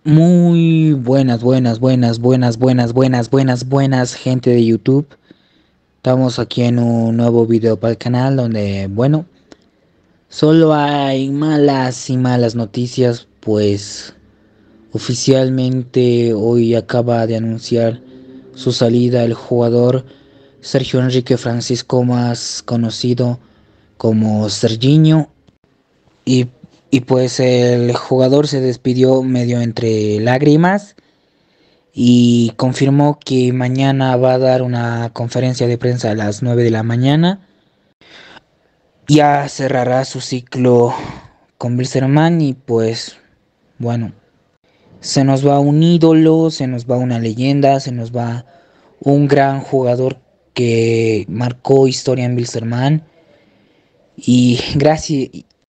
Muy buenas, gente de YouTube. Estamos aquí en un nuevo video para el canal donde, bueno, solo hay malas y malas noticias, pues oficialmente hoy acaba de anunciar su salida el jugador Sergio Enrique Francisco, más conocido como Serginho, y, y pues el jugador se despidió medio entre lágrimas y confirmó que mañana va a dar una conferencia de prensa a las 9 de la mañana. Ya cerrará su ciclo con Bilzerman y pues bueno, se nos va un ídolo, se nos va una leyenda, se nos va un gran jugador que marcó historia en Bilzerman. Y gracias,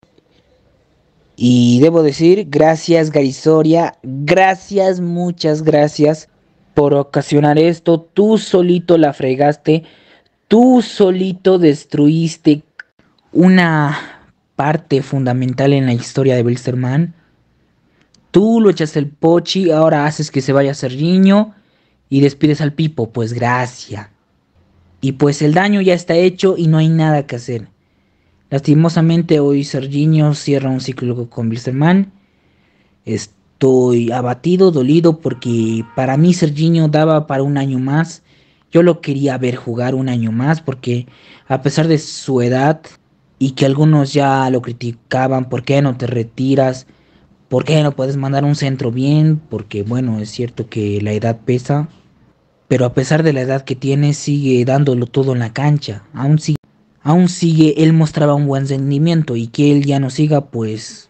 y debo decir, gracias Gary Soria, gracias, muchas gracias por ocasionar esto. Tú solito la fregaste, tú solito destruiste una parte fundamental en la historia de Bilsterman. Tú lo echaste el pochi, ahora haces que se vaya a Serginho y despides al Pipo, pues gracias. Y pues el daño ya está hecho y no hay nada que hacer. Lastimosamente hoy Serginho cierra un ciclo con Bilsterman. Estoy abatido, dolido, porque para mí Serginho daba para un año más. Yo lo quería ver jugar un año más porque a pesar de su edad y que algunos ya lo criticaban, ¿por qué no te retiras? ¿Por qué no puedes mandar un centro bien? Porque bueno, es cierto que la edad pesa, pero a pesar de la edad que tiene sigue dándolo todo en la cancha. Aún sigue, él mostraba un buen rendimiento y que él ya no siga, pues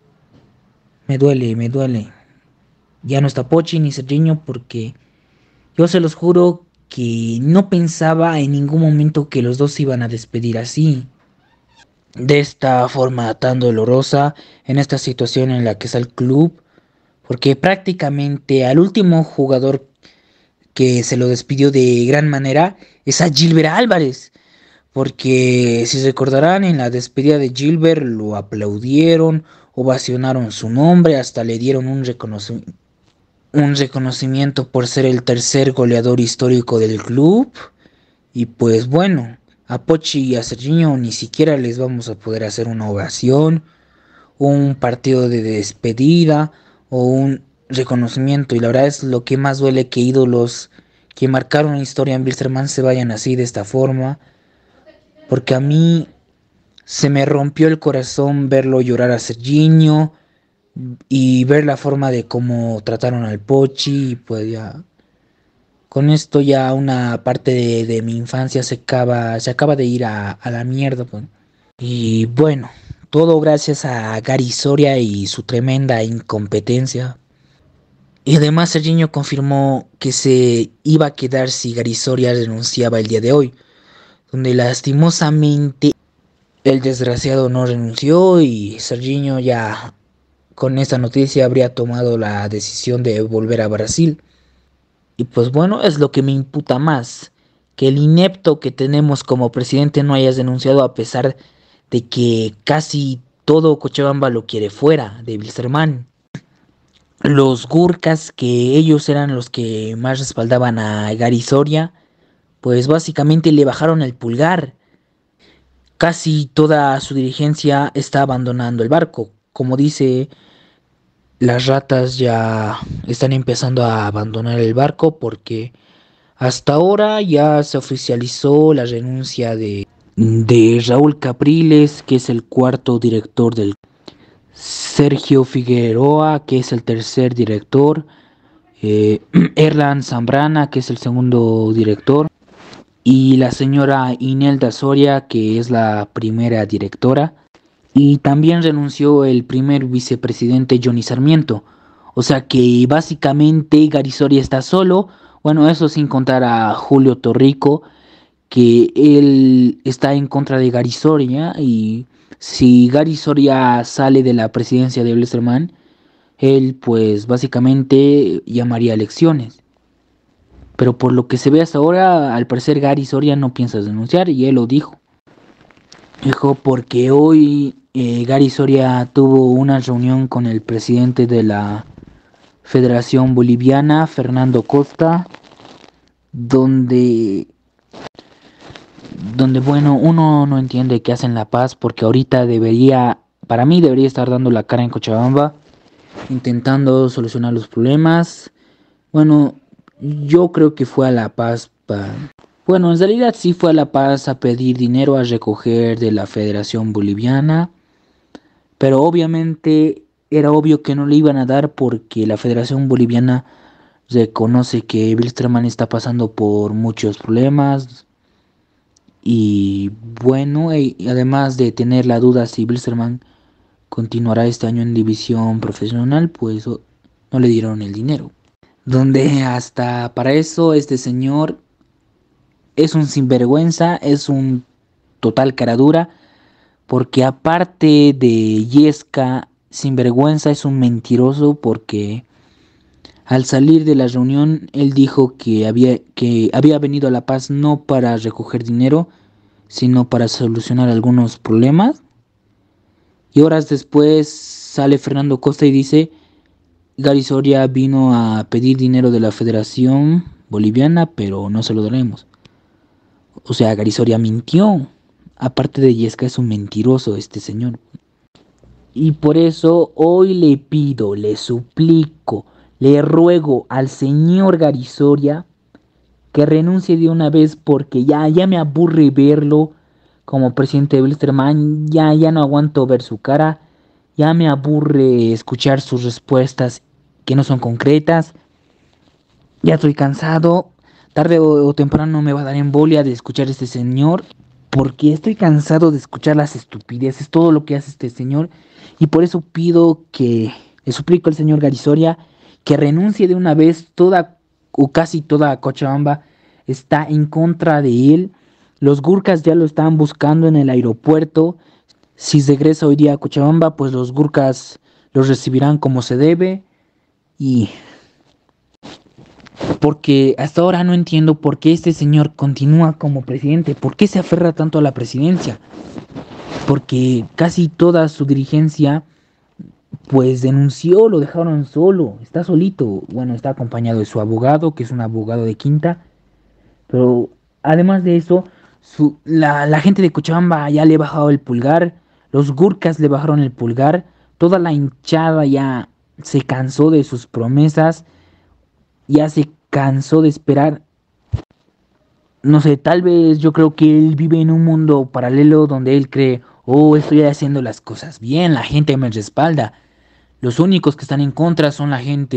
me duele, me duele. Ya no está Pochi ni Serginho porque yo se los juro que no pensaba en ningún momento que los dos se iban a despedir así. De esta forma tan dolorosa, en esta situación en la que está el club. Porque prácticamente al último jugador que se lo despidió de gran manera es a Gilbert Álvarez. Porque si recordarán, en la despedida de Gilbert lo aplaudieron, ovacionaron su nombre, hasta le dieron un reconocimiento por ser el tercer goleador histórico del club. Y pues bueno, a Pochi y a Serginho ni siquiera les vamos a poder hacer una ovación, un partido de despedida o un reconocimiento. Y la verdad es lo que más duele, que ídolos que marcaron la historia en Bilsterman se vayan así de esta forma. Porque a mí se me rompió el corazón verlo llorar a Serginho y ver la forma de cómo trataron al Pochi. Y pues ya con esto ya una parte de mi infancia se acaba de ir a la mierda, pues. Y bueno, todo gracias a Gary Soria y su tremenda incompetencia. Y además Serginho confirmó que se iba a quedar si Gary Soria renunciaba el día de hoy, donde lastimosamente el desgraciado no renunció y Serginho ya con esta noticia habría tomado la decisión de volver a Brasil. Y pues bueno, es lo que me imputa más, que el inepto que tenemos como presidente no hayas denunciado a pesar de que casi todo Cochabamba lo quiere fuera de Bilsterman. Los Gurkas, que ellos eran los que más respaldaban a Gary Soria, pues básicamente le bajaron el pulgar. Casi toda su dirigencia está abandonando el barco. Como dice, las ratas ya están empezando a abandonar el barco porque hasta ahora ya se oficializó la renuncia de Raúl Capriles, que es el cuarto director del Sergio Figueroa, que es el tercer director, Erlan Zambrana, que es el segundo director, y la señora Inelda Soria, que es la primera directora. Y también renunció el primer vicepresidente Johnny Sarmiento. O sea que básicamente Gary Soria está solo. Bueno, eso sin contar a Julio Torrico, que él está en contra de Gary Soria. Y si Gary Soria sale de la presidencia de Bilsterman, él pues básicamente llamaría elecciones. Pero por lo que se ve hasta ahora, al parecer Gary Soria no piensa denunciar y él lo dijo. Dijo porque hoy Gary Soria tuvo una reunión con el presidente de la Federación Boliviana, Fernando Costa, donde bueno, uno no entiende qué hacen La Paz porque ahorita para mí debería estar dando la cara en Cochabamba, intentando solucionar los problemas. Bueno, yo creo que fue a La Paz Bueno, en realidad sí fue a La Paz a pedir dinero a recoger de la Federación Boliviana, pero obviamente era obvio que no le iban a dar porque la Federación Boliviana reconoce que Wilstermann está pasando por muchos problemas y bueno, y además de tener la duda si Wilstermann continuará este año en división profesional, pues no le dieron el dinero. Donde hasta para eso este señor es un sinvergüenza, es un total caradura, porque aparte de Yesca, sinvergüenza es un mentiroso porque al salir de la reunión él dijo que había venido a La Paz no para recoger dinero, sino para solucionar algunos problemas. Y horas después sale Fernando Costa y dice, Gary Soria vino a pedir dinero de la Federación Boliviana, pero no se lo daremos. O sea, Gary Soria mintió. Aparte de Yesca es un mentiroso este señor. Y por eso hoy le pido, le suplico, le ruego al señor Gary Soria que renuncie de una vez porque ya me aburre verlo como presidente de Wilstermann, ya no aguanto ver su cara, ya me aburre escuchar sus respuestas que no son concretas, ya estoy cansado, tarde o temprano me va a dar embolia de escuchar a este señor, porque estoy cansado de escuchar las estupideces, todo lo que hace este señor, y por eso le suplico al señor Gary Soria que renuncie de una vez. Toda o casi toda Cochabamba está en contra de él. Los Gurkhas ya lo están buscando en el aeropuerto. Si regresa hoy día a Cochabamba, pues los Gurkhas los recibirán como se debe. Y porque hasta ahora no entiendo por qué este señor continúa como presidente, por qué se aferra tanto a la presidencia. Porque casi toda su dirigencia pues denunció, lo dejaron solo, está solito. Bueno, está acompañado de su abogado, que es un abogado de quinta, pero además de eso, la gente de Cochabamba ya le ha bajado el pulgar, los Gurkhas le bajaron el pulgar, toda la hinchada ya se cansó de sus promesas, ya se cansó de esperar. No sé, tal vez yo creo que él vive en un mundo paralelo donde él cree, oh, estoy haciendo las cosas bien, la gente me respalda. Los únicos que están en contra son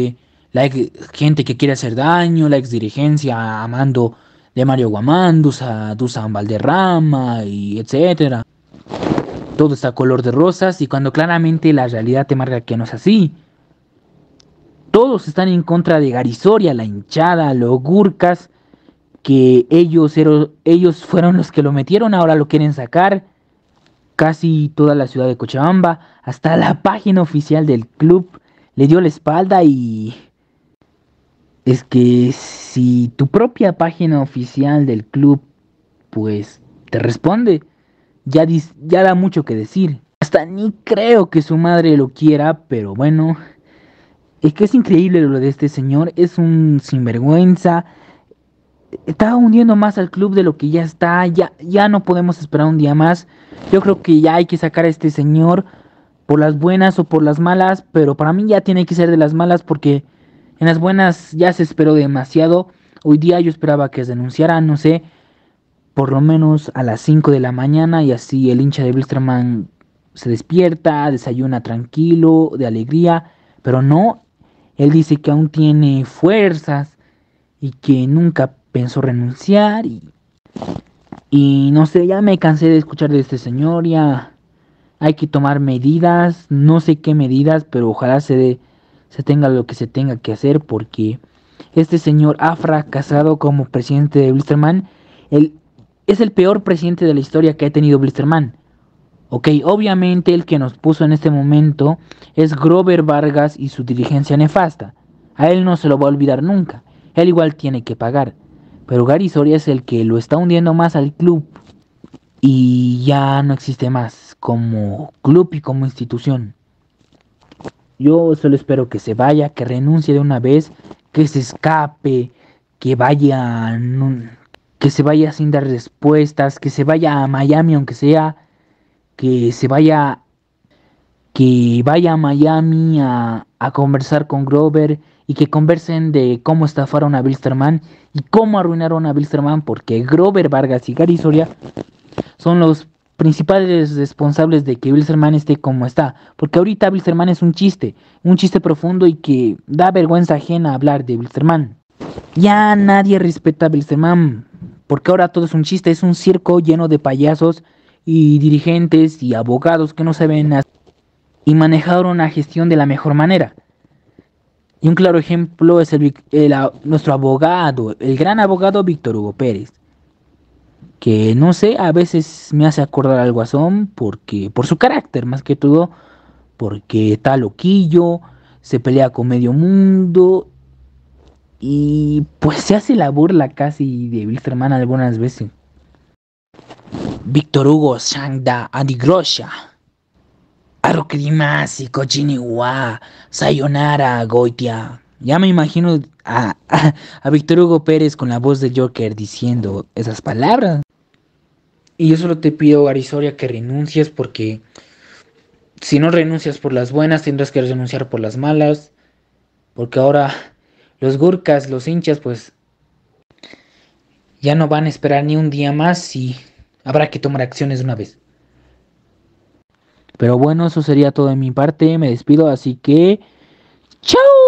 gente que quiere hacer daño, la exdirigencia amando de Mario Guamandusa, Dusan Valderrama y etcétera. Todo está color de rosas y cuando claramente la realidad te marca que no es así. Todos están en contra de Gary Soria, la hinchada, los Gurkhas, que ellos fueron los que lo metieron, ahora lo quieren sacar. Casi toda la ciudad de Cochabamba, hasta la página oficial del club le dio la espalda. Y es que si tu propia página oficial del club pues te responde, ya da mucho que decir. Hasta ni creo que su madre lo quiera, pero bueno, es que es increíble lo de este señor, es un sinvergüenza. Está hundiendo más al club de lo que ya está, ya no podemos esperar un día más. Yo creo que ya hay que sacar a este señor por las buenas o por las malas, pero para mí ya tiene que ser de las malas porque en las buenas ya se esperó demasiado. Hoy día yo esperaba que denunciara, no sé, por lo menos a las 5 de la mañana y así el hincha de Wilstermann se despierta, desayuna tranquilo, de alegría, pero no, él dice que aún tiene fuerzas y que nunca pensó renunciar y no sé, ya me cansé de escuchar de este señor, ya hay que tomar medidas, no sé qué medidas, pero ojalá se tenga lo que se tenga que hacer porque este señor ha fracasado como presidente de Wilstermann. Es el peor presidente de la historia que ha tenido Wilstermann. Ok, obviamente el que nos puso en este momento es Grover Vargas y su dirigencia nefasta. A él no se lo va a olvidar nunca. Él igual tiene que pagar. Pero Gary Soria es el que lo está hundiendo más al club. Y ya no existe más como club y como institución. Yo solo espero que se vaya, que renuncie de una vez, que se escape, que vaya, que se vaya sin dar respuestas, que se vaya a Miami aunque sea, que se vaya, que vaya a Miami a conversar con Grover y que conversen de cómo estafaron a Bilsterman y cómo arruinaron a Bilsterman, porque Grover Vargas y Gary Soria son los principales responsables de que Bilzerman esté como está. Porque ahorita Bilzerman es un chiste profundo y que da vergüenza ajena hablar de Bilzerman. Ya nadie respeta a Bilzerman, porque ahora todo es un chiste, es un circo lleno de payasos y dirigentes y abogados que no saben hacer y manejar una gestión de la mejor manera. Y un claro ejemplo es nuestro abogado, el gran abogado Víctor Hugo Pérez, que no sé, a veces me hace acordar al Guasón porque por su carácter más que todo, porque está loquillo, se pelea con medio mundo y pues se hace la burla casi de Wilstermann algunas veces. Víctor Hugo Shangda Adigrosha Arokrimasi Kochini wa Sayonara Goitia. Ya me imagino a Víctor Hugo Pérez con la voz de Joker diciendo esas palabras. Y yo solo te pido, Garisoria, que renuncies porque si no renuncias por las buenas, tendrás que renunciar por las malas. Porque ahora los Gurkas, los hinchas, pues ya no van a esperar ni un día más y habrá que tomar acciones de una vez. Pero bueno, eso sería todo de mi parte. Me despido, así que ¡chao!